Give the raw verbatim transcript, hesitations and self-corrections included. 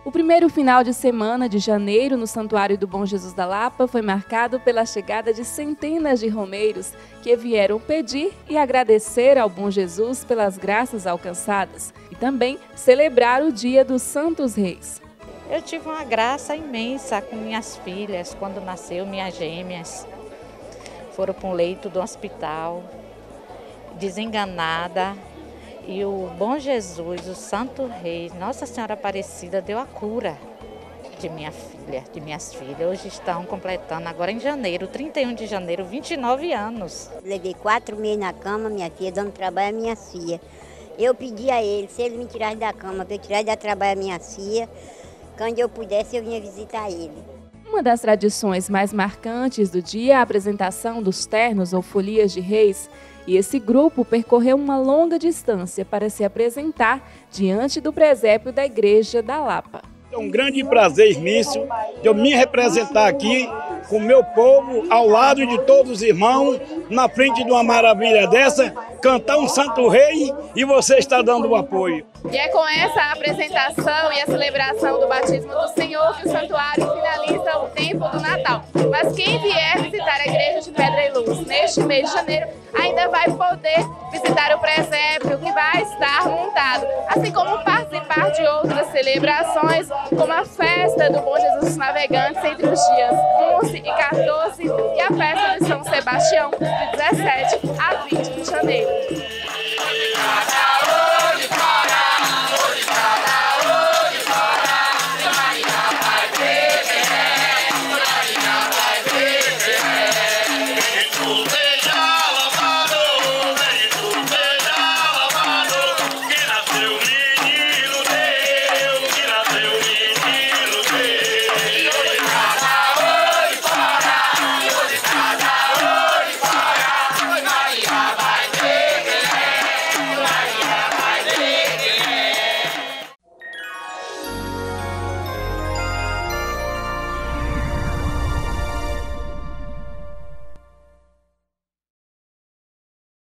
O primeiro final de semana de janeiro no Santuário do Bom Jesus da Lapa foi marcado pela chegada de centenas de romeiros que vieram pedir e agradecer ao Bom Jesus pelas graças alcançadas e também celebrar o Dia dos Santos Reis. Eu tive uma graça imensa com minhas filhas quando nasceu minhas gêmeas. Foram para um leito do hospital, desenganada. E o Bom Jesus, o Santo Rei, Nossa Senhora Aparecida, deu a cura de minha filha, de minhas filhas. Hoje estão completando, agora em janeiro, trinta e um de janeiro, vinte e nove anos. Levei quatro meses na cama, minha filha, dando trabalho à minha filha. Eu pedi a ele, se ele me tirasse da cama, para eu tirar de trabalho à minha filha, quando eu pudesse eu vinha visitar ele. Uma das tradições mais marcantes do dia é a apresentação dos ternos ou folias de reis, e esse grupo percorreu uma longa distância para se apresentar diante do presépio da Igreja da Lapa. É um grande prazer imenso de eu me representar aqui com o meu povo, ao lado de todos os irmãos, na frente de uma maravilha dessa, cantar um Santo Rei e você está dando o apoio. E é com essa apresentação e a celebração do batismo do Senhor que o santuário finaliza o tempo do Natal. Mas quem vier visitar a Igreja de Pedra e Luz neste mês de janeiro ainda vai poder visitar o presépio que vai estar montado, assim como participar de outras celebrações, como a festa do Bom Jesus dos Navegantes entre os dias onze e quatorze e a festa de São Sebastião de dezessete a vinte de janeiro.